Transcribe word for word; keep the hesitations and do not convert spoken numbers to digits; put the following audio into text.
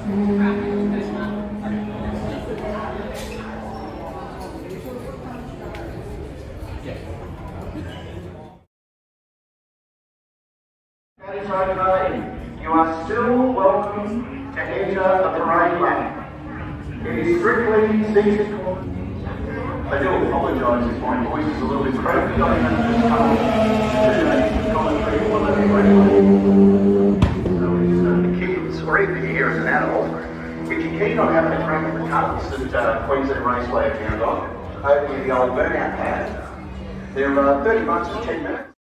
That is okay. You are still welcome to enter the parade lane. It is strictly seasonal. I do apologise if my voice is a little bit croaky. I have just come to commentary for the parade. So it's uh, kids, or even here as an adult, if you're keen on having a crack at the cuts that uh, Queensland Raceway have found on, over near the old burnout pad, they're uh, thirty bucks for ten minutes.